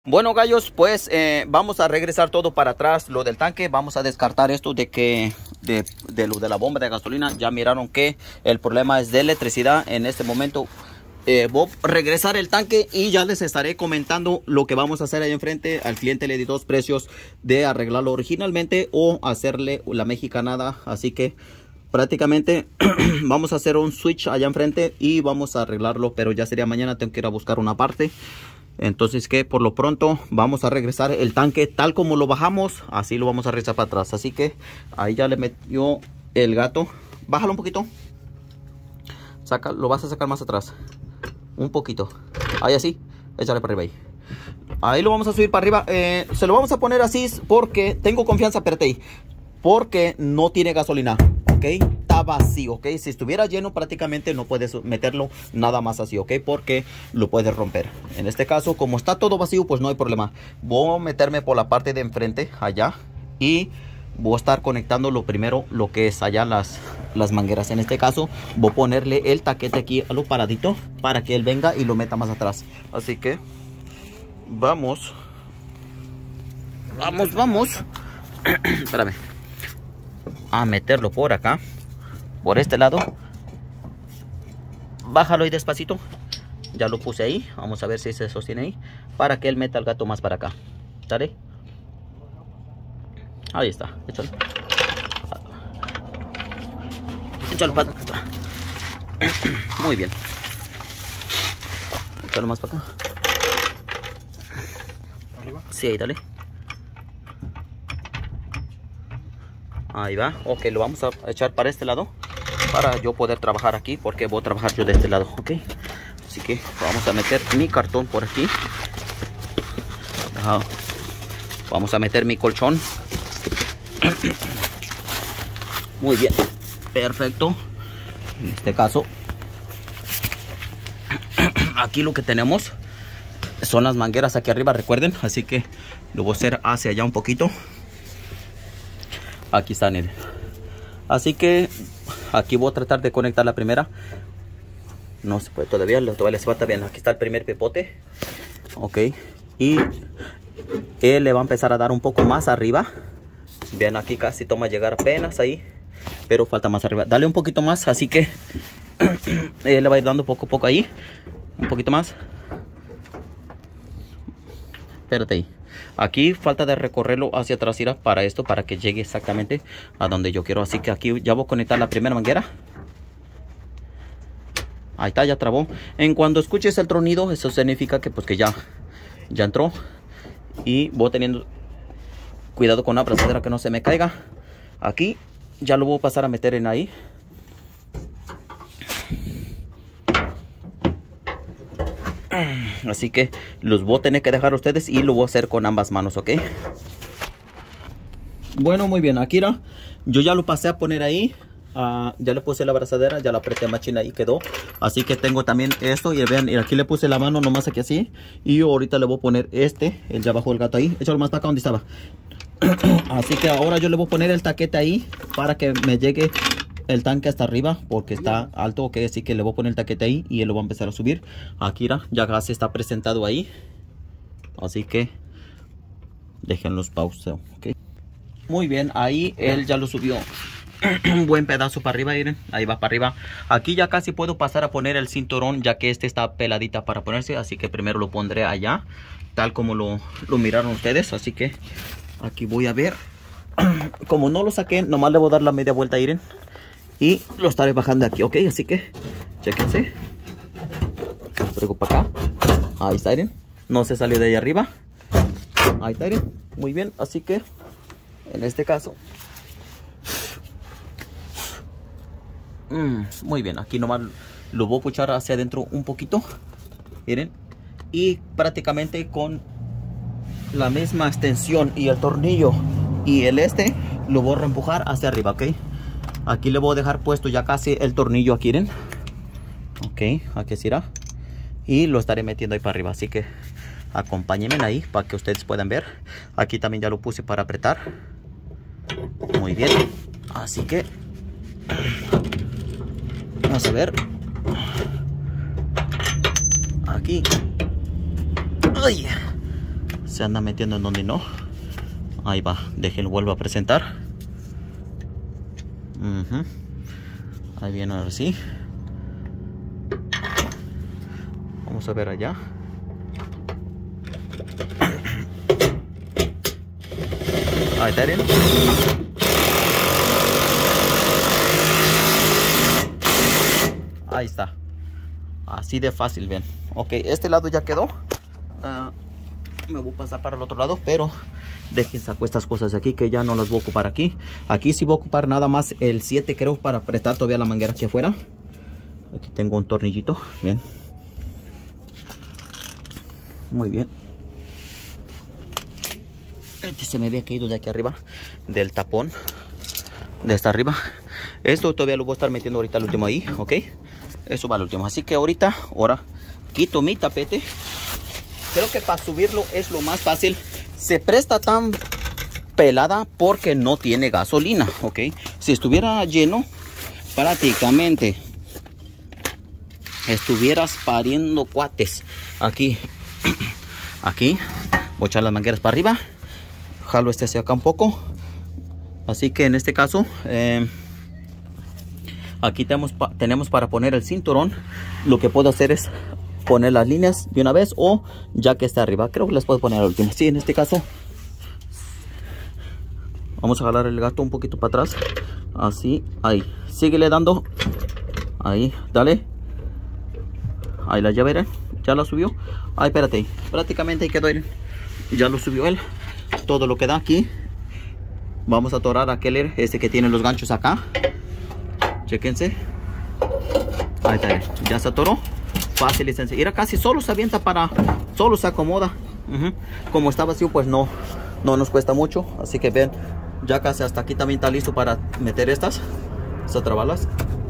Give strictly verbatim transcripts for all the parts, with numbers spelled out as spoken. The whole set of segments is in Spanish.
Bueno, gallos, pues eh, vamos a regresar todo para atrás, lo del tanque. Vamos a descartar esto de que de, de lo de la bomba de gasolina. Ya miraron que el problema es de electricidad en este momento. eh, voy a regresar el tanque y ya les estaré comentando lo que vamos a hacer ahí enfrente. Al cliente le di dos precios de arreglarlo originalmente o hacerle la mexicanada, así que prácticamente vamos a hacer un switch allá enfrente y vamos a arreglarlo, pero ya sería mañana. Tengo que ir a buscar una parte. Entonces que por lo pronto vamos a regresar el tanque tal como lo bajamos, así lo vamos a regresar para atrás. Así que ahí ya le metió el gato. Bájalo un poquito. Saca, lo vas a sacar más atrás. Un poquito. Ahí así. Échale para arriba ahí. Ahí lo vamos a subir para arriba. Eh, se lo vamos a poner así porque tengo confianza, espérate ahí. Porque no tiene gasolina. Ok. Está vacío. Ok. Si estuviera lleno prácticamente no puedes meterlo nada más así. Ok. Porque lo puedes romper. En este caso como está todo vacío pues no hay problema. Voy a meterme por la parte de enfrente allá. Y voy a estar conectando lo primero lo que es allá las, las mangueras. En este caso voy a ponerle el taquete aquí a lo paradito para que él venga y lo meta más atrás. Así que vamos. Vamos, vamos. Espérame. A meterlo por acá. Por este lado. Bájalo ahí despacito. Ya lo puse ahí. Vamos a ver si se sostiene ahí. Para que él meta el gato más para acá. ¿Sale? Ahí está. Échalo. Échalo para acá. Muy bien. Échalo más para acá. ¿Arriba? Sí, ahí dale. Ahí va. Ok, lo vamos a echar para este lado. Para yo poder trabajar aquí. Porque voy a trabajar yo de este lado. Ok. Así que vamos a meter mi cartón por aquí. Vamos a meter mi colchón. Muy bien. Perfecto. En este caso aquí lo que tenemos son las mangueras aquí arriba, recuerden. Así que lo voy a hacer hacia allá un poquito. Aquí están. Así que aquí voy a tratar de conectar la primera. No se puede todavía, todavía les falta bien. Aquí está el primer pipote. Ok. Y él le va a empezar a dar un poco más arriba. Vean, aquí casi toma llegar apenas ahí. Pero falta más arriba. Dale un poquito más, así que él le va a ir dando poco a poco ahí. Un poquito más. Espérate ahí. Aquí falta de recorrerlo hacia atrás para esto, para que llegue exactamente a donde yo quiero. Así que aquí ya voy a conectar la primera manguera. Ahí está, ya trabó. En cuando escuches el tronido, eso significa que pues que ya, ya entró. Y voy teniendo cuidado con la abrazadera que no se me caiga. Aquí ya lo voy a pasar a meter en ahí. Así que los voy a tener que dejar a ustedes y lo voy a hacer con ambas manos, ¿ok? Bueno, muy bien. Aquí ya, yo ya lo pasé a poner ahí. Uh, ya le puse la abrazadera, ya la apreté machina y quedó. Así que tengo también esto. Y vean, y aquí le puse la mano nomás aquí así. Y ahorita le voy a poner este. Él ya bajó el gato ahí. Échalo más para acá donde estaba. Así que ahora yo le voy a poner el taquete ahí para que me llegue el tanque hasta arriba, porque está alto. Ok, así que le voy a poner el taquete ahí y él lo va a empezar a subir. Aquí ya casi está presentado ahí. Así que déjenlos pausa. Okay. Muy bien, ahí él ya lo subió un buen pedazo para arriba, miren. Ahí va para arriba. Aquí ya casi puedo pasar a poner el cinturón, ya que este está peladita para ponerse. Así que primero lo pondré allá, tal como lo, lo miraron ustedes. Así que aquí voy a ver. Como no lo saqué, nomás le voy a dar la media vuelta, miren. Y lo estaré bajando aquí, ok. Así que chequense. Lo traigo para acá. Ahí está, miren. No se salió de ahí arriba. Ahí está, miren. Muy bien, así que en este caso mm, muy bien, aquí nomás lo voy a puchar hacia adentro un poquito, miren. Y prácticamente con la misma extensión y el tornillo y el este lo voy a reempujar hacia arriba, ok. Aquí le voy a dejar puesto ya casi el tornillo aquí, miren. Ok, aquí se irá. Y lo estaré metiendo ahí para arriba, así que acompáñenme ahí para que ustedes puedan ver. Aquí también ya lo puse para apretar. Muy bien. Así que vamos a ver. Aquí. Ay. se anda metiendo en donde no. Ahí va, déjenlo, vuelvo a presentar. Uh-huh. Ahí viene ahora sí. Vamos a ver allá. Ahí está bien. Ahí está. Así de fácil, ven. Ok, este lado ya quedó. Uh, me voy a pasar para el otro lado, pero dejen saco estas cosas de aquí que ya no las voy a ocupar aquí. Aquí sí voy a ocupar nada más el siete, creo, para apretar todavía la manguera aquí afuera. Aquí tengo un tornillito, bien. Muy bien. Este se me había caído de aquí arriba, del tapón, de esta arriba. Esto todavía lo voy a estar metiendo ahorita al último ahí, ok. Eso va al último, así que ahorita, ahora quito mi tapete. Creo que para subirlo es lo más fácil. Se presta tan pelada porque no tiene gasolina, ok. Si estuviera lleno, prácticamente estuvieras pariendo cuates. Aquí, aquí, voy a echar las mangueras para arriba. Jalo este hacia acá un poco. Así que en este caso, eh, aquí tenemos, pa tenemos para poner el cinturón. Lo que puedo hacer es poner las líneas de una vez, o ya que está arriba, creo que las puedo poner al último. Sí, en este caso vamos a jalar el gato un poquito para atrás. Así, ahí. Síguele dando. Ahí, dale. Ahí la llave, ya la subió. Ay, espérate, prácticamente ahí quedó él. Ya lo subió él. Todo lo que da aquí. Vamos a atorar aquel este que tiene los ganchos acá. Chequense. Ahí está, ya se atoró. Fácil y sencillo. Mira, casi solo se avienta para, solo se acomoda. Uh-huh. Como está vacío, pues no, no nos cuesta mucho. Así que ven, ya casi hasta aquí también está listo para meter estas, estas trabalas.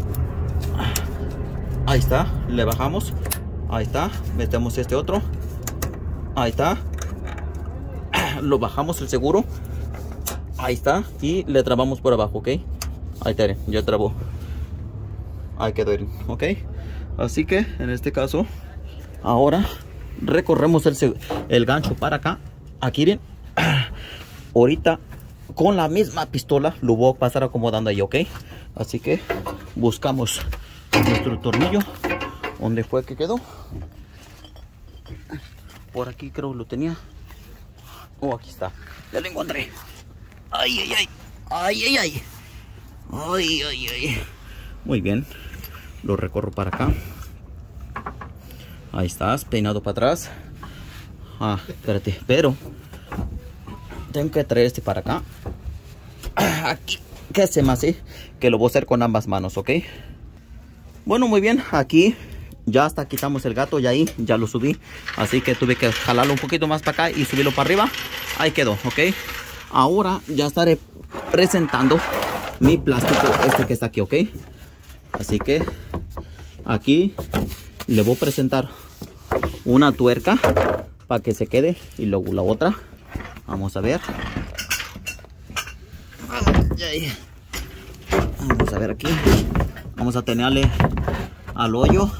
Ahí está, le bajamos. Ahí está, metemos este otro. Ahí está. Lo bajamos el seguro. Ahí está. Y le trabamos por abajo, ok. Ahí está, ya trabó. Ahí quedó, ok. Así que en este caso, ahora recorremos el, el gancho para acá. Aquí, miren. Ahorita con la misma pistola lo voy a pasar acomodando ahí, ok. Así que buscamos nuestro tornillo. ¿Dónde fue que quedó? Por aquí creo que lo tenía. Oh, aquí está. Ya lo encontré. Ay, ay, ay. Ay, ay, ay. Ay, ay, ay. Muy bien. Lo recorro para acá. Ahí estás, peinado para atrás. Ah, espérate, pero tengo que traer este para acá. Aquí, que se me hace que lo voy a hacer con ambas manos, ok. Bueno, muy bien, aquí ya hasta quitamos el gato y ahí ya lo subí. Así que tuve que jalarlo un poquito más para acá y subirlo para arriba. Ahí quedó, ok. Ahora ya estaré presentando mi plástico este que está aquí, ok. Así que aquí le voy a presentar una tuerca para que se quede, y luego la otra. Vamos a ver. Vamos a ver aquí. Vamos a tenerle al hoyo.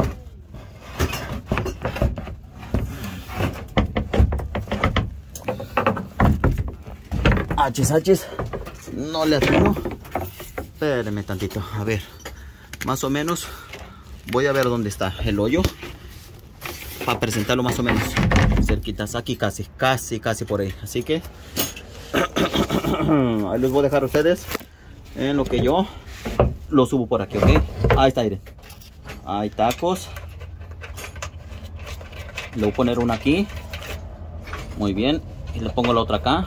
Hachis, hachis. No le atino. Espérenme tantito. A ver. Más o menos. Voy a ver dónde está el hoyo. Para presentarlo más o menos. Cerquitas. Aquí casi. Casi, casi por ahí. Así que. Ahí les voy a dejar a ustedes. En lo que yo lo subo por aquí, ok. Ahí está, miren. Hay tacos. Le voy a poner una aquí. Muy bien. Y le pongo la otra acá.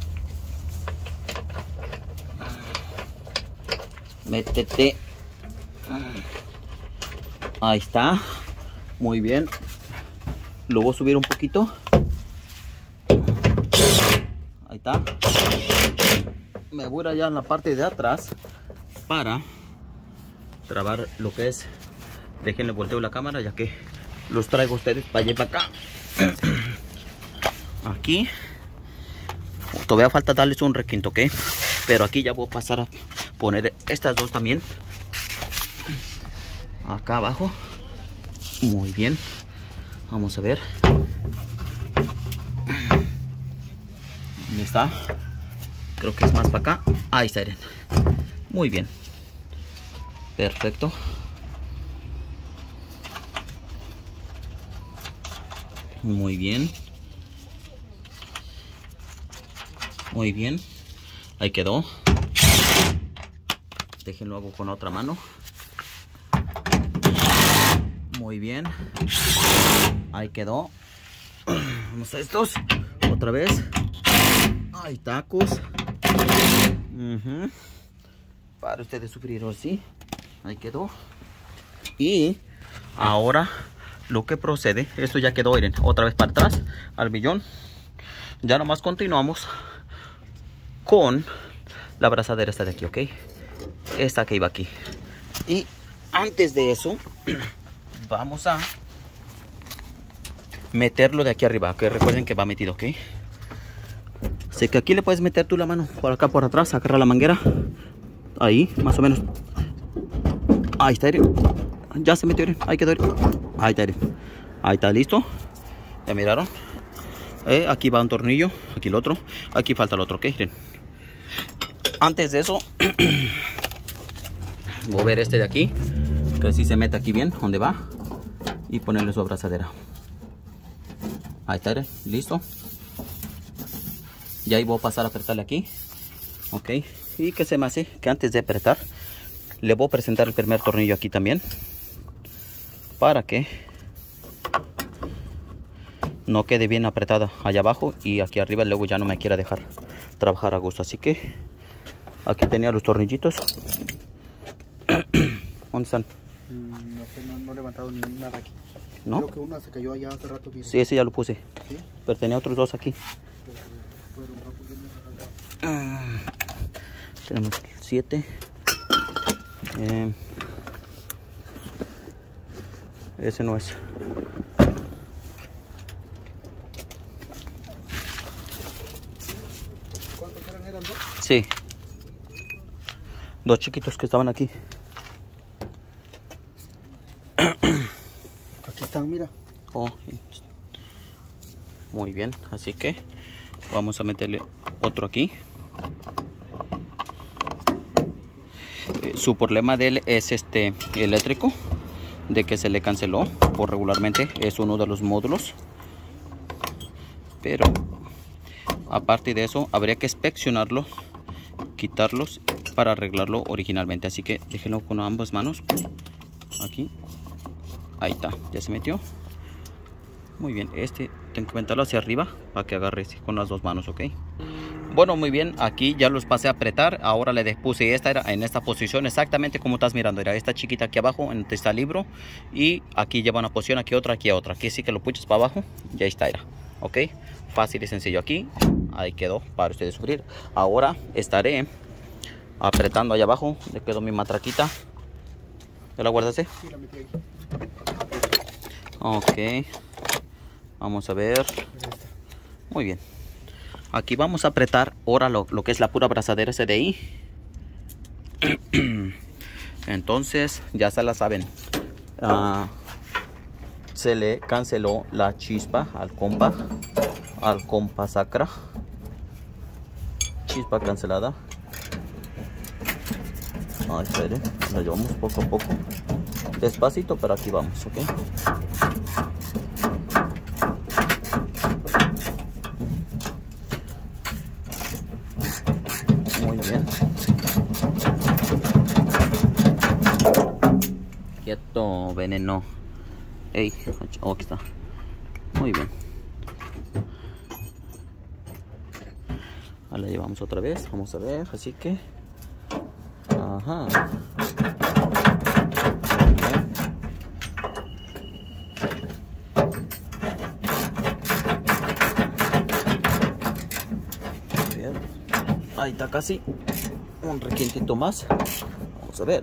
Métete. Ahí está. Muy bien. Lo voy a subir un poquito. Ahí está. Me voy allá en la parte de atrás para trabar lo que es. Déjenle volteo la cámara ya que los traigo a ustedes para allá para acá. Aquí todavía falta darles un requinto, ¿ok? Pero aquí ya voy a pasar a poner estas dos también acá abajo. Muy bien. Vamos a ver. está. Creo que es más para acá. Ahí está, Eren. Muy bien. Perfecto. Muy bien. Muy bien. Ahí quedó. Déjenlo hago con otra mano. Muy bien. Ahí quedó. Vamos a estos. Otra vez. Hay tacos. Uh-huh. Para ustedes sufrir así. Ahí quedó. Y ahora lo que procede. Esto ya quedó, miren. Otra vez para atrás. Al millón. Ya nomás continuamos con la abrazadera esta de aquí, ¿ok? Esta que iba aquí. Y antes de eso, vamos a meterlo de aquí arriba, que recuerden que va metido, ¿ok? Así que aquí le puedes meter tú la mano por acá, por atrás, agarrar la manguera. Ahí, más o menos. Ahí está, ya se metió, ahí quedó. Ahí está, ahí está, listo. Ya miraron. Eh, aquí va un tornillo, aquí el otro, aquí falta el otro, ¿ok? Miren. Antes de eso, voy a ver este de aquí, que si se mete aquí bien, donde va, y ponerle su abrazadera. Ahí está, listo. Y ahí voy a pasar a apretarle aquí, ok. Y que se me hace que antes de apretar, le voy a presentar el primer tornillo aquí también, para que no quede bien apretada allá abajo y aquí arriba luego ya no me quiera dejar trabajar a gusto. Así que aquí tenía los tornillitos. ¿Dónde están? Mm, no sé, no, no he levantado ni nada aquí. ¿No? Creo que uno se cayó allá hace rato. Bien. Sí, ese ya lo puse. ¿Sí? Pero tenía otros dos aquí. Ah, tenemos siete. Eh, ese no es. ¿Cuántos eran? ¿Eran dos? Sí. Dos chiquitos que estaban aquí. Aquí están, mira. Oh, muy bien, así que vamos a meterle otro aquí. Eh, su problema de él es este eléctrico, de que se le canceló por regularmente, es uno de los módulos. Pero aparte de eso, habría que inspeccionarlo, quitarlos para arreglarlo originalmente. Así que déjenlo con ambas manos. Aquí. Ahí está, ya se metió. Muy bien, este tengo que meterlo hacia arriba para que agarre con las dos manos, ok. Bueno, muy bien, aquí ya los pasé a apretar. Ahora le puse esta era en esta posición, exactamente como estás mirando. Era esta chiquita aquí abajo, en este libro. Y aquí lleva una posición, aquí otra, aquí otra. Aquí sí que lo puches para abajo, ya está, era. Ok, fácil y sencillo aquí. Ahí quedó para ustedes sufrir. Ahora estaré apretando allá abajo. Le quedó mi matraquita. ¿Ya la guardaste? Sí, la metí ahí. Ok, vamos a ver. Muy bien. Aquí vamos a apretar ahora lo, lo que es la pura abrazadera S D I. Entonces ya se la saben. Uh, se le canceló la chispa al compa, al compa sacra. Chispa cancelada. Ay, espere, lo llevamos poco a poco. Despacito, pero aquí vamos, ok. Muy bien. Quieto, veneno. Ey, oh, aquí está. Muy bien. Ahora la llevamos otra vez. Vamos a ver, así que. Ajá. Ahí está casi un requintito más. Vamos a ver.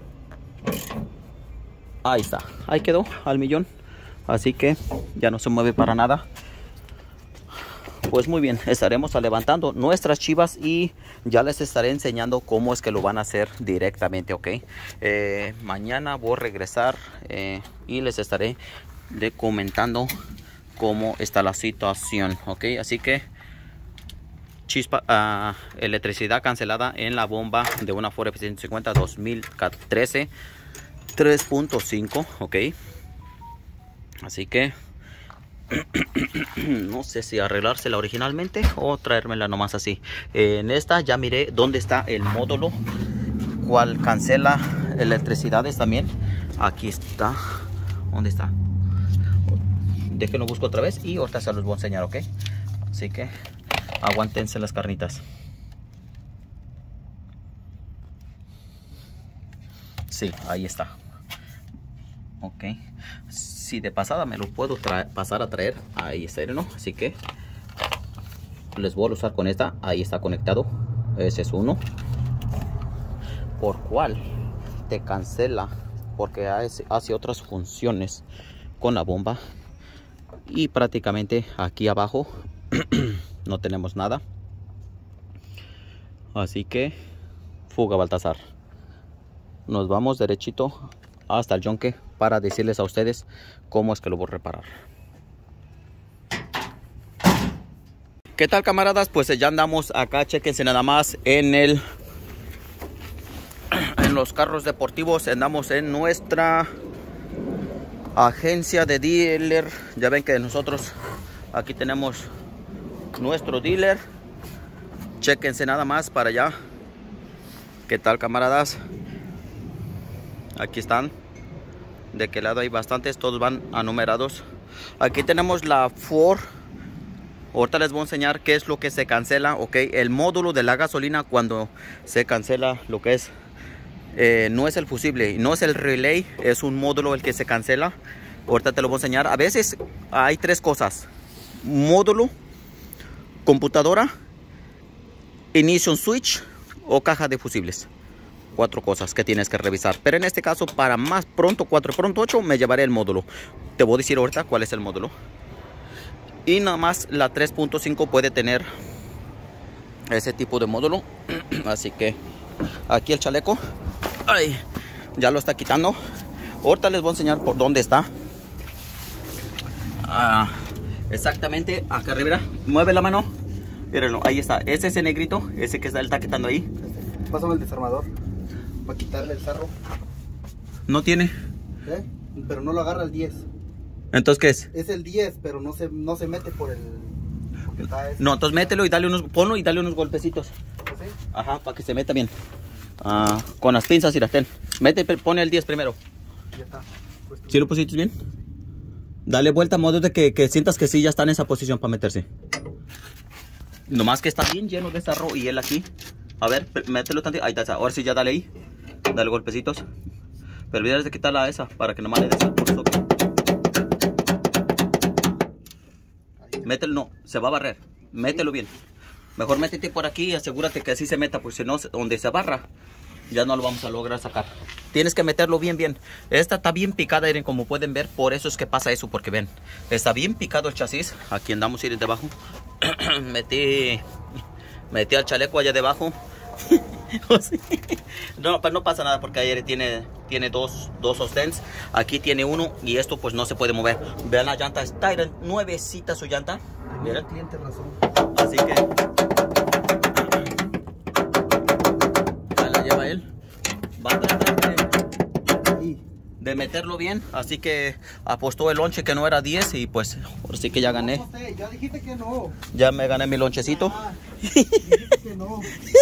Ahí está, ahí quedó al millón. Así que ya no se mueve para nada. Pues muy bien, estaremos levantando nuestras chivas y ya les estaré enseñando cómo es que lo van a hacer directamente, ok. Eh, mañana voy a regresar eh, y les estaré de comentando cómo está la situación, ok. Así que chispa, uh, electricidad cancelada en la bomba de una Ford F ciento cincuenta dos mil trece tres punto cinco, ok. Así que no sé si arreglársela originalmente o traérmela nomás así. En esta ya miré dónde está el módulo, cual cancela electricidades también. Aquí está. ¿Dónde está? Déjenlo busco otra vez y ahorita se los voy a enseñar, ok. Así que aguántense las carnitas. Sí, ahí está. Ok. Si de pasada me lo puedo pasar a traer, ahí está, ¿no? Así que les voy a usar con esta. Ahí está conectado. Ese es uno. Por cual te cancela, porque hace, hace otras funciones con la bomba. Y prácticamente aquí abajo no tenemos nada. Así que fuga Baltasar. Nos vamos derechito hasta el yunque para decirles a ustedes cómo es que lo voy a reparar. ¿Qué tal, camaradas? Pues ya andamos acá, chequense nada más en el en los carros deportivos. Andamos en nuestra agencia de dealer. Ya ven que nosotros aquí tenemos nuestro dealer. Chequense nada más para allá. ¿Qué tal, camaradas? Aquí están. De qué lado hay bastantes, todos van anumerados. Aquí tenemos la Ford. Ahorita les voy a enseñar qué es lo que se cancela, ok. El módulo de la gasolina cuando se cancela lo que es eh, no es el fusible, no es el relay, es un módulo el que se cancela. Ahorita te lo voy a enseñar. A veces hay tres cosas: módulo, computadora, ignition switch o caja de fusibles. Cuatro cosas que tienes que revisar, pero en este caso para más pronto, cuatro pronto ocho, me llevaré el módulo. Te voy a decir ahorita cuál es el módulo. Y nada más la tres punto cinco puede tener ese tipo de módulo. Así que aquí el chaleco, ay, ya lo está quitando. Ahorita les voy a enseñar por dónde está. Ah, exactamente acá arriba. Mueve la mano. Mírenlo, ahí está. Ese es el negrito, ese que está, él está quitando ahí. Pásame el desarmador para quitarle el sarro. No tiene. ¿Eh? Pero no lo agarra el diez. Entonces, ¿qué es? Es el diez, pero no se, no se mete por el... Porque está ese. No, entonces mételo y dale unos, ponlo y dale unos golpecitos. ¿Sí? Ajá, para que se meta bien. Ah, con las pinzas y las ten. Mete, pone el diez primero. Ya está. Puesto. ¿Sí lo pusiste bien? Dale vuelta a modo de que, que sientas que sí ya está en esa posición para meterse. Nomás que está bien lleno de sarro y él aquí. A ver, mételo tantito. Ahí está. Ahora sí ya dale ahí. Dale golpecitos. Pero olvides de quitarla esa para que no me des por eso. Mételo, no, se va a barrer. Mételo bien. Mejor métete por aquí y asegúrate que así se meta, porque si no, donde se barra, ya no lo vamos a lograr sacar. Tienes que meterlo bien, bien. Esta está bien picada, miren, como pueden ver. Por eso es que pasa eso, porque ven, está bien picado el chasis. Aquí andamos, ir debajo. metí, metí al chaleco allá debajo. No, pues no pasa nada porque ayer tiene, tiene dos, dos sosténs. Aquí tiene uno y esto pues no se puede mover. Vean la llanta, está nuevecita su llanta. Mira, el cliente razón. Así que ahí la lleva él. Va a tratar de, de meterlo bien. Así que apostó el lonche que no era diez y pues por sí que ya gané. No sé, ya dijiste que no. Ya me gané mi lonchecito. Ah, dijiste que no.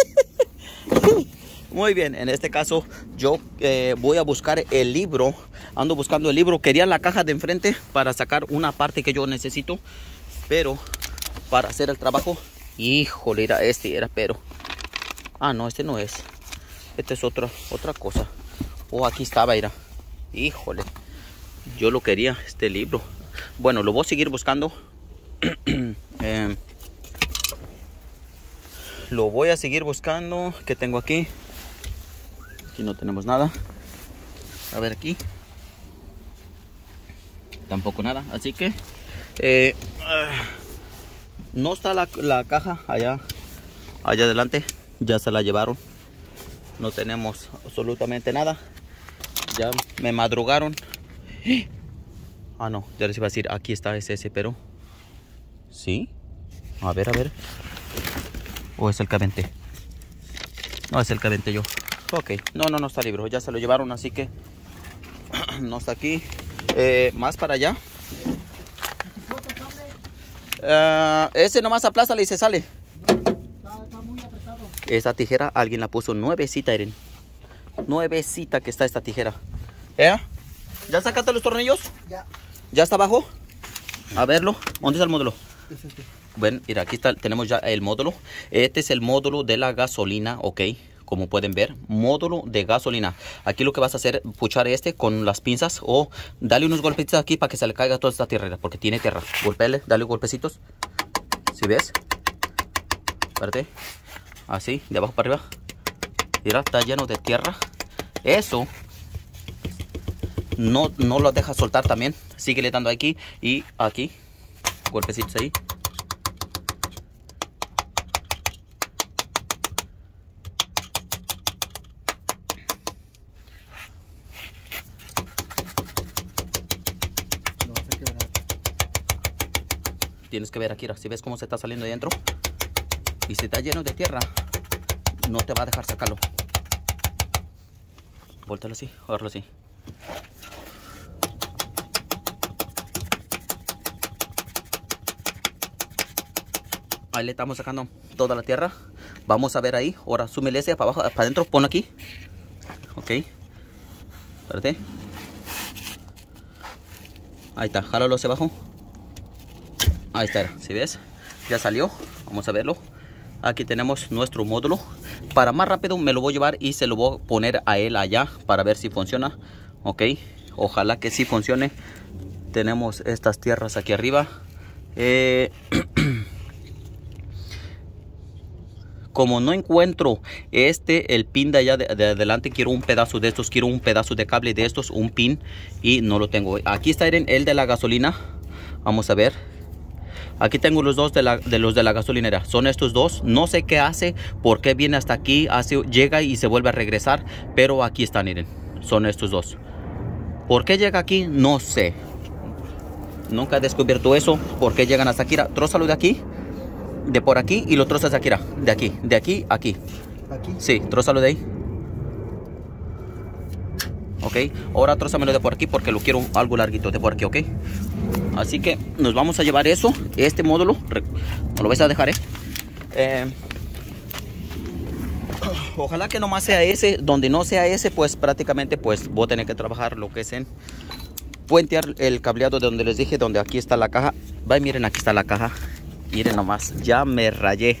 Muy bien, en este caso yo eh, voy a buscar el libro. Ando buscando el libro. Quería la caja de enfrente para sacar una parte que yo necesito, pero para hacer el trabajo, híjole, era este, era pero. Ah, no, este no es. Este es otra, otra cosa. Oh, aquí estaba, era. Híjole, yo lo quería, este libro. Bueno, lo voy a seguir buscando. eh, Lo voy a seguir buscando. ¿Qué tengo aquí? Aquí no tenemos nada. A ver aquí. Tampoco nada. Así que eh, no está la, la caja allá, allá adelante. Ya se la llevaron. No tenemos absolutamente nada. Ya me madrugaron. Ah, no. Ya les iba a decir. Aquí está ese, ese, pero... Sí. A ver, a ver. ¿O es el K veinte? No, es el K veinte yo. Ok, no, no, no está libre. Ya se lo llevaron, así que no está aquí. Eh, más para allá. Uh, ese nomás aplástale y se sale. Está, está muy apretado. Esta tijera alguien la puso nuevecita, Eren. Nuevecita que está esta tijera. ¿Eh? ¿Ya sacaste los tornillos? Ya. ¿Ya está abajo? A verlo. ¿Dónde está el módulo? Es este. Bueno, mira, aquí está, tenemos ya el módulo. Este es el módulo de la gasolina, ok. Como pueden ver, módulo de gasolina. Aquí lo que vas a hacer, puchar este con las pinzas o dale unos golpecitos aquí para que se le caiga toda esta tierra, porque tiene tierra. Golpele, dale golpecitos. ¿Sí ves? Espérate. Así, de abajo para arriba. Mira, está lleno de tierra. Eso no, no lo deja soltar también. Síguele dando aquí y aquí. Golpecitos ahí. No sé qué verdad. Tienes que ver aquí, si ves cómo se está saliendo de dentro. Y si está lleno de tierra, no te va a dejar sacarlo. Vuéltalo así, agárralo así. Ahí le estamos sacando toda la tierra. Vamos a ver ahí. Ahora súmele ese para abajo, para adentro, ponlo aquí. Ok. Espérate. Ahí está, jálalo hacia abajo. Ahí está, ¿sí ves? Ya salió. Vamos a verlo. Aquí tenemos nuestro módulo. Para más rápido me lo voy a llevar y se lo voy a poner a él allá para ver si funciona. Ok, ojalá que sí funcione. Tenemos estas tierras aquí arriba. Eh, como no encuentro este, el pin de allá de, de adelante, quiero un pedazo de estos, quiero un pedazo de cable de estos, un pin, y no lo tengo. Aquí está el de la gasolina. Vamos a ver. Aquí tengo los dos de, la, de los de la gasolinera. Son estos dos. No sé qué hace, por qué viene hasta aquí, hace, llega y se vuelve a regresar. Pero aquí están, miren. Son estos dos. ¿Por qué llega aquí? No sé. Nunca he descubierto eso. ¿Por qué llegan hasta aquí? Trózalo de aquí, de por aquí, y lo trozas de aquí. De aquí, de aquí, aquí. ¿Aquí? Sí, trózalo de ahí. Ok, ahora trózamelo de por aquí porque lo quiero algo larguito de por aquí, ok. Así que nos vamos a llevar eso, este módulo. No lo vais a dejar, eh. eh Ojalá que nomás sea ese. Donde no sea ese, pues prácticamente pues voy a tener que trabajar lo que es en puentear el cableado de donde les dije, donde aquí está la caja. Va, miren, aquí está la caja. Miren nomás, ya me rayé.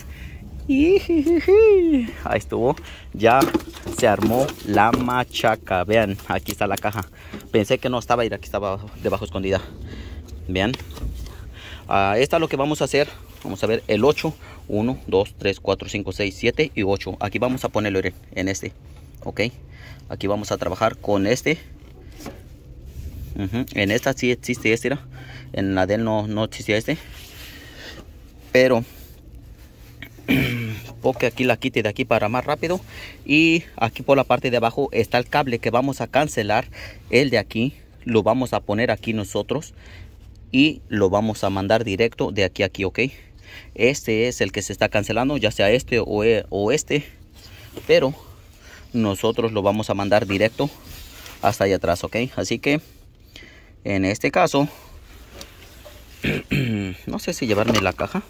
Ahí estuvo. Ya se armó la machaca. Vean, aquí está la caja. Pensé que no estaba, y aquí estaba debajo escondida. Vean. Uh, esta es lo que vamos a hacer. Vamos a ver el ocho. uno, dos, tres, cuatro, cinco, seis, siete y ocho. Aquí vamos a ponerlo en este. Ok. Aquí vamos a trabajar con este. Uh-huh. En esta sí existe este. ¿no? En la de él no, no existe este. Pero porque aquí la quite de aquí para más rápido. Y aquí por la parte de abajo está el cable que vamos a cancelar. El de aquí lo vamos a poner aquí nosotros. Y lo vamos a mandar directo de aquí a aquí, ok. Este es el que se está cancelando, ya sea este o, e, o este. Pero nosotros lo vamos a mandar directo hasta allá atrás, ok. Así que en este caso no sé si llevarme la caja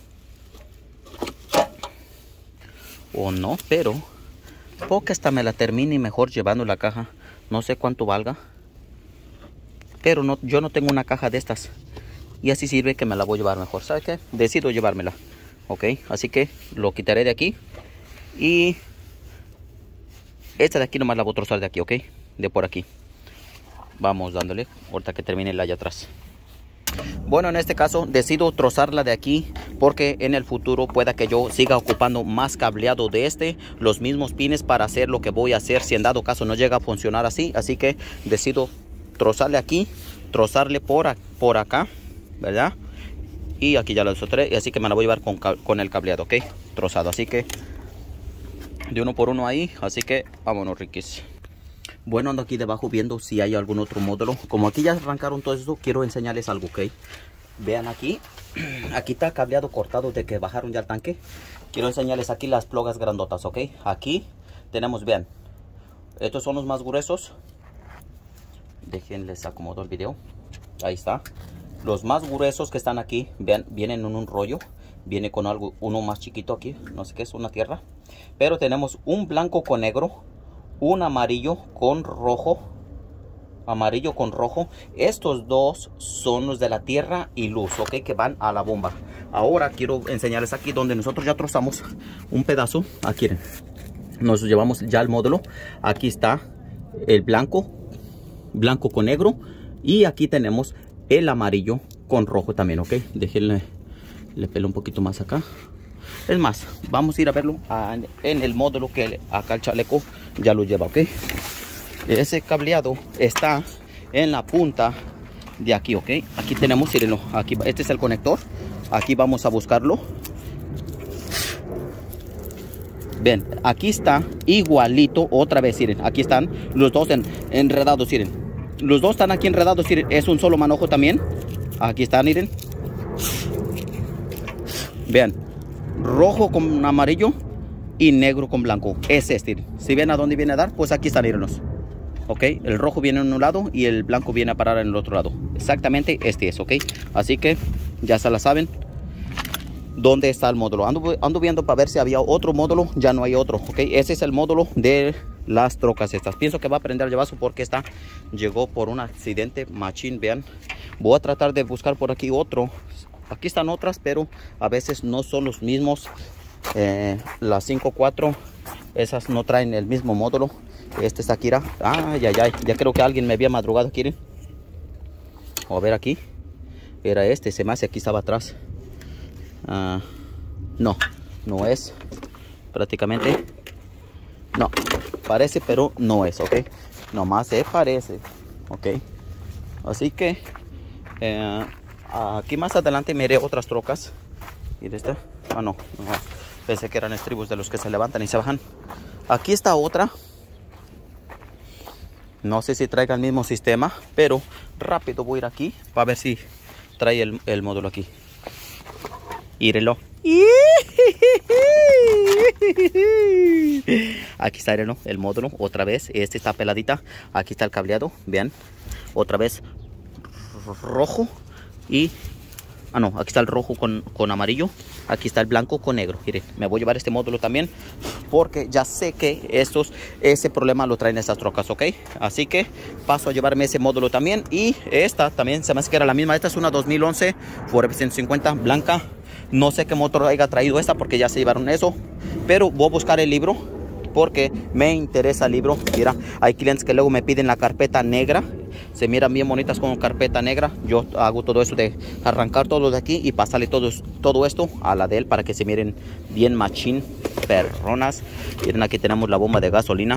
o no, pero porque hasta me la termine mejor llevando la caja. No sé cuánto valga, pero no, yo no tengo una caja de estas. Y así sirve que me la voy a llevar mejor. ¿Sabe qué? Decido llevármela. Ok, así que lo quitaré de aquí. Y esta de aquí nomás la voy a trozar de aquí, ok. De por aquí. Vamos dándole, ahorita que termine la allá atrás. Bueno, en este caso decido trozarla de aquí, porque en el futuro pueda que yo siga ocupando más cableado de este, los mismos pines para hacer lo que voy a hacer si en dado caso no llega a funcionar así. Así que decido trozarle aquí, trozarle por, por acá, ¿verdad? Y aquí ya lo solté, y así que me la voy a llevar con, con el cableado, ok, trozado. Así que de uno por uno ahí. Así que vámonos, riquis. Bueno, ando aquí debajo viendo si hay algún otro módulo. Como aquí ya arrancaron todo eso, quiero enseñarles algo, ok. Vean aquí, Aquí está cableado cortado de que bajaron ya el tanque. Quiero enseñarles aquí las plogas grandotas, ok. Aquí tenemos, vean, estos son los más gruesos. Déjenles acomodo el video. Ahí está. Los más gruesos que están aquí, vean, vienen en un rollo. Viene con algo, uno más chiquito aquí, no sé qué es, una tierra. Pero tenemos un blanco con negro, un amarillo con rojo. Amarillo con rojo. Estos dos son los de la tierra y luz, ok, que van a la bomba. Ahora quiero enseñarles aquí donde nosotros ya trozamos un pedazo. Aquí miren, nos llevamos ya el módulo. Aquí está el blanco, blanco con negro. Y aquí tenemos el amarillo con rojo también, ok. Déjenle, le pelo un poquito más acá. Es más, vamos a ir a verlo a, en el módulo que acá el chaleco ya lo lleva, ok. Ese cableado está en la punta de aquí, ok. Aquí tenemos, mírenlo, aquí, este es el conector. Aquí vamos a buscarlo. Ven, aquí está igualito otra vez, miren. Aquí están los dos en, enredados, miren. Los dos están aquí enredados, miren. Es un solo manojo también. Aquí están, miren. Vean, rojo con amarillo y negro con blanco. Es este, miren. Si ven a dónde viene a dar, pues aquí están, mírenlos. Ok, el rojo viene en un lado y el blanco viene a parar en el otro lado. Exactamente este es, ok. Así que ya se la saben dónde está el módulo. Ando, ando viendo para ver si había otro módulo. Ya no hay otro, ok. Ese es el módulo de las trocas estas. Pienso que va a prender el llevazo porque esta llegó por un accidente machín. Vean, voy a tratar de buscar por aquí otro. Aquí están otras, pero a veces no son los mismos. eh, Las cinco cuatro, esas no traen el mismo módulo. Este está aquí, ay, ay, ay, ya creo que alguien me había madrugado aquí. O a ver aquí, era este, se me hace aquí estaba atrás. uh, No, no es, prácticamente, no, parece pero no es, ok. Nomás se parece, ok. Así que, eh, aquí más adelante miré otras trocas. Y esta, ah no, no, pensé que eran estribos de los que se levantan y se bajan. Aquí está otra. No sé si traiga el mismo sistema, pero rápido voy a ir aquí para ver si trae el, el módulo aquí. Írenlo. Aquí está, írenlo, el módulo otra vez. Este está peladita. Aquí está el cableado. Vean, otra vez rojo y... Ah, no, aquí está el rojo con, con amarillo. Aquí está el blanco con negro. Miren, me voy a llevar este módulo también porque ya sé que estos, ese problema lo traen estas trocas, ¿ok? Así que paso a llevarme ese módulo también. Y esta también se me hace que era la misma. Esta es una dos mil once Ford F ciento cincuenta blanca. No sé qué motor haya traído esta porque ya se llevaron eso. Pero voy a buscar el libro porque me interesa el libro. Mira, hay clientes que luego me piden la carpeta negra. Se miran bien bonitas con carpeta negra. Yo hago todo eso de arrancar todo de aquí y pasarle todo, todo esto a la de él para que se miren bien machín, perronas. Miren, aquí tenemos la bomba de gasolina.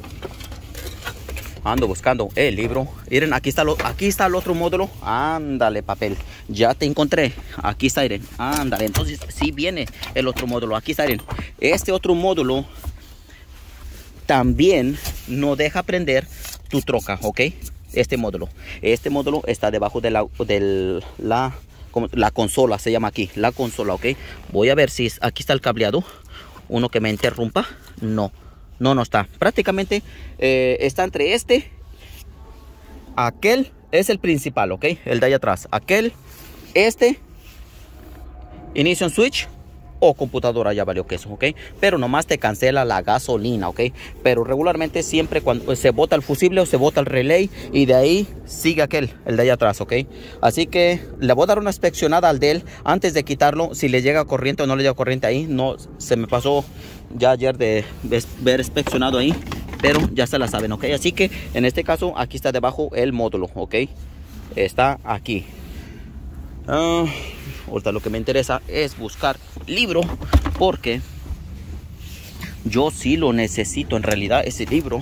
Ando buscando el libro. Miren, aquí está, lo, aquí está el otro módulo. Ándale, papel. Ya te encontré. Aquí está, miren. Ándale. Entonces, sí viene el otro módulo. Aquí está, miren. Este otro módulo también no deja prender tu troca, ¿ok? Este módulo. Este módulo está debajo de la, de la, la consola. Se llama aquí. La consola, ¿ok? Voy a ver si es, aquí está el cableado. Uno que me interrumpa. No. No, no está. Prácticamente eh, está entre este. Aquel es el principal, ¿ok? El de allá atrás. Aquel, este, ignition switch o computadora, ya valió queso, ¿ok? Pero nomás te cancela la gasolina, ¿ok? Pero regularmente siempre cuando se bota el fusible o se bota el relay y de ahí sigue aquel, el de allá atrás, ¿ok? Así que le voy a dar una inspeccionada al de él antes de quitarlo. Si le llega corriente o no le llega corriente ahí. No, se me pasó ya ayer de ver inspeccionado ahí, pero ya se la saben, ¿ok? Así que en este caso aquí está debajo el módulo, ¿ok? Está aquí. Uh, ahorita lo que me interesa es buscar libro porque yo sí lo necesito en realidad ese libro.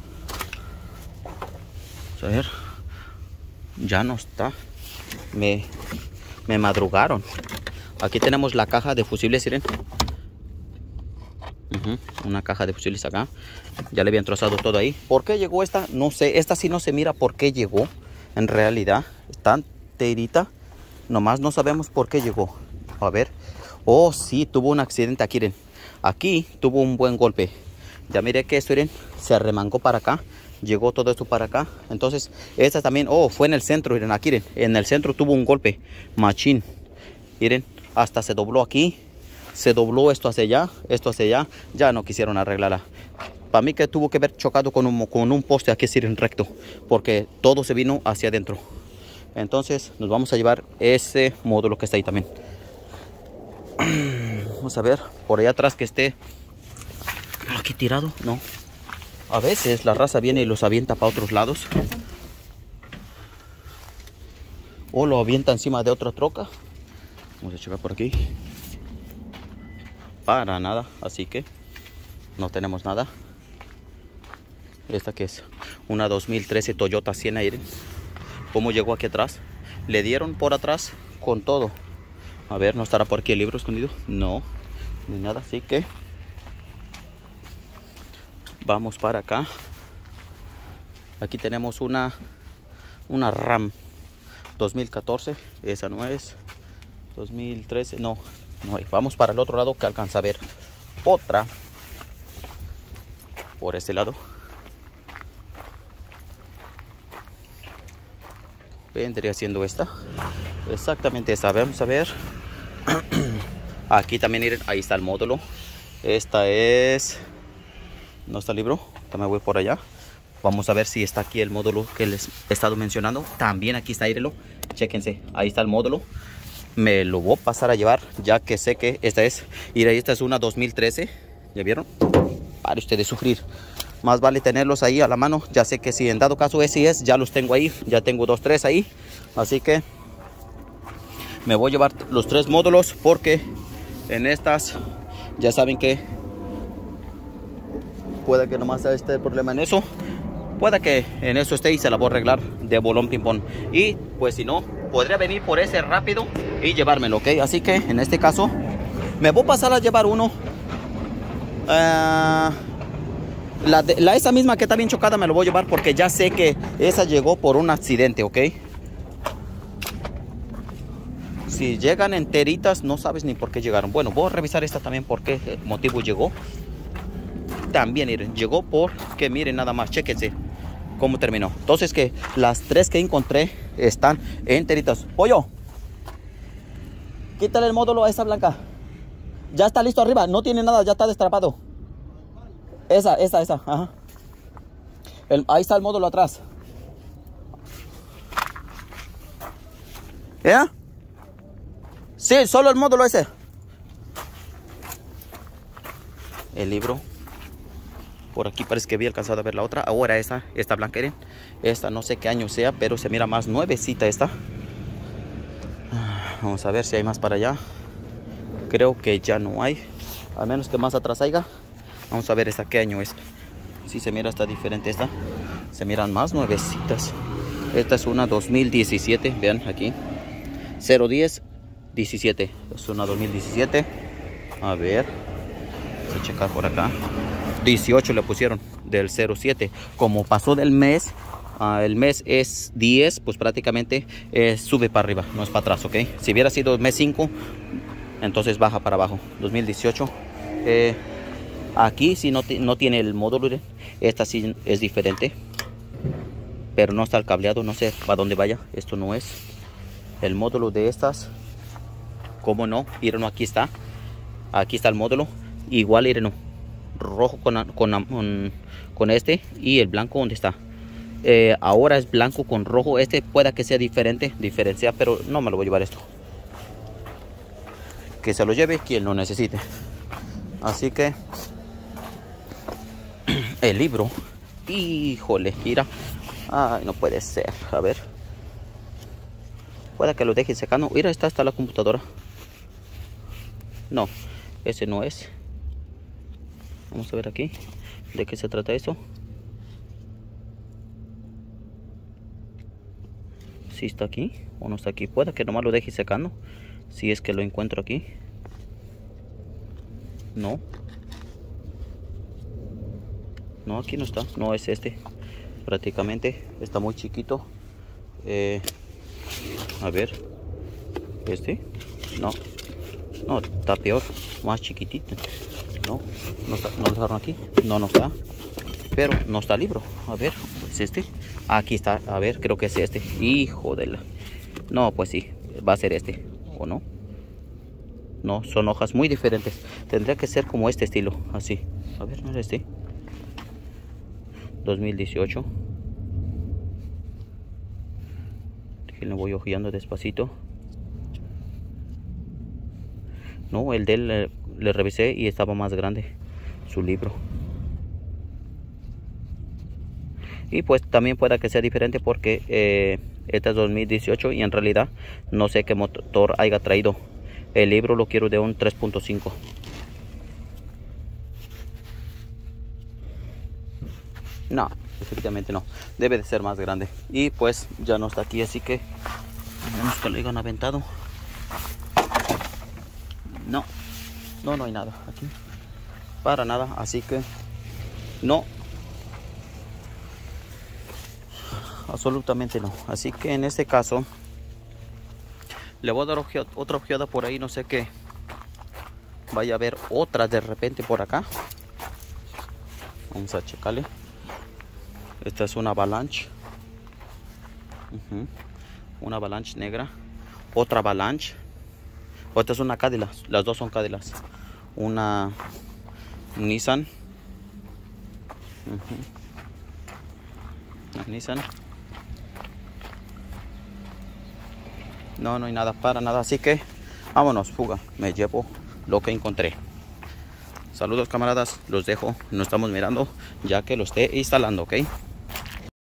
A ver, ya no está. Me, me madrugaron. Aquí tenemos la caja de fusibles, miren. Uh-huh, una caja de fusibles acá. Ya le habían trozado todo ahí. ¿Por qué llegó esta? No sé. Esta sí no se mira por qué llegó. En realidad está enterita. Nomás no sabemos por qué llegó. A ver. Oh, sí, tuvo un accidente aquí, miren. Aquí tuvo un buen golpe. Ya miré que esto, miren, se arremangó para acá. Llegó todo esto para acá. Entonces, esta también, oh, fue en el centro, miren, aquí, miren. En el centro tuvo un golpe. Machín. Miren, hasta se dobló aquí. Se dobló esto hacia allá, esto hacia allá. Ya no quisieron arreglarla. Para mí que tuvo que haber chocado con un, con un poste aquí, miren, recto. Porque todo se vino hacia adentro. Entonces, nos vamos a llevar ese módulo que está ahí también. Vamos a ver, por allá atrás que esté aquí tirado, no. A veces la raza viene y los avienta para otros lados. O lo avienta encima de otra troca. Vamos a checar por aquí. Para nada, así que no tenemos nada. Esta que es una dos mil trece Toyota Sienna. ¿Cómo llegó aquí atrás? Le dieron por atrás con todo. A ver, ¿no estará por aquí el libro escondido? No, ni nada, así que vamos para acá. Aquí tenemos una una RAM dos mil catorce. Esa no es. dos mil trece, no, no hay. Vamos para el otro lado que alcanza a ver otra. Por este lado. Vendría siendo esta. Exactamente esta. Vamos a ver. Aquí también, miren, ahí está el módulo. Esta es... No está el libro. También voy por allá. Vamos a ver si está aquí el módulo que les he estado mencionando. También aquí está, mírenlo. Chéquense. Ahí está el módulo. Me lo voy a pasar a llevar, ya que sé que esta es... Mira, esta es una dos mil trece. ¿Ya vieron? Para ustedes sufrir. Más vale tenerlos ahí a la mano. Ya sé que si en dado caso ese es, ya los tengo ahí. Ya tengo dos, tres ahí. Así que me voy a llevar los tres módulos porque en estas ya saben que puede que nomás esté el problema en eso. Puede que en eso esté y se la voy a arreglar de bolón ping pong. Y pues si no, podría venir por ese rápido y llevármelo, ¿ok? Así que en este caso me voy a pasar a llevar uno. Uh, la, de, la esa misma que está bien chocada me lo voy a llevar porque ya sé que esa llegó por un accidente, ¿ok? Si llegan enteritas, no sabes ni por qué llegaron. Bueno, voy a revisar esta también por qué motivo llegó. También, miren, llegó porque, miren, nada más, chéquense cómo terminó. Entonces, que las tres que encontré están enteritas. Pollo, quítale el módulo a esa blanca. Ya está listo arriba, no tiene nada, ya está destrapado. Esa, esa, esa, ajá. El, ahí está el módulo atrás. ¿Ya? Sí, solo el módulo ese. El libro. Por aquí parece que había alcanzado a ver la otra. Ahora esa, esta blanca, miren. Esta no sé qué año sea, pero se mira más nuevecita esta. Vamos a ver si hay más para allá. Creo que ya no hay. Al menos que más atrás haya. Vamos a ver esta qué año es. Si se mira, está diferente esta. Se miran más nuevecitas. Esta es una dos mil diecisiete. Vean aquí. cero diez diecisiete. Es una dos mil diecisiete. A ver. Vamos a checar por acá. dieciocho le pusieron del cero siete. Como pasó del mes, uh, el mes es diez, pues prácticamente eh, sube para arriba, no es para atrás, ¿ok? Si hubiera sido el mes cinco, entonces baja para abajo. dos mil dieciocho. Eh, aquí sí no, no tiene el módulo. Esta sí es diferente. Pero no está el cableado, no sé para dónde vaya. Esto no es el módulo de estas. ¿Cómo no? Miren, aquí está. Aquí está el módulo. Igual, miren, rojo con, con, con, con este y el blanco donde está. Eh, ahora es blanco con rojo. Este pueda que sea diferente, diferencia, pero no me lo voy a llevar esto. Que se lo lleve quien lo necesite. Así que el libro, híjole, mira. Ay, no puede ser. A ver. Pueda que lo deje secando. Mira, esta está la computadora. No, ese no es. Vamos a ver aquí. ¿De qué se trata eso? Si está aquí o no está aquí. Pueda que nomás lo deje secando. Si es que lo encuentro aquí. No. No, aquí no está. No es este. Prácticamente está muy chiquito. Eh, a ver. Este, no, no, está peor, más chiquitito. No, no está, no lo dejaron aquí, no, no está, pero no está el libro. A ver, es este, aquí está, a ver, creo que es este. Hijo de la, no, pues sí, va a ser este, ¿o no? No, son hojas muy diferentes. Tendría que ser como este estilo, así. A ver, no es este. dos mil dieciocho. Le voy hojeando despacito. No, el de él le, le revisé y estaba más grande su libro. Y pues también pueda que sea diferente porque eh, este es dos mil dieciocho y en realidad no sé qué motor haya traído. El libro lo quiero de un tres punto cinco. No, efectivamente no. Debe de ser más grande. Y pues ya no está aquí, así que a menos que lo hayan aventado. No, no, no hay nada aquí. Para nada, así que no. Absolutamente no. Así que en este caso le voy a dar oje otra ojeada por ahí. No sé qué vaya a haber otra de repente por acá. Vamos a checarle. Esta es una avalanche. Uh-huh. Una avalanche negra. Otra avalanche. Esta es una Cadillac. Las dos son Cadillac. Una Nissan. Uh-huh. Una Nissan. No, no hay nada, para nada. Así que vámonos, fuga. Me llevo lo que encontré. Saludos, camaradas. Los dejo. Nos estamos mirando ya que lo esté instalando, ¿ok?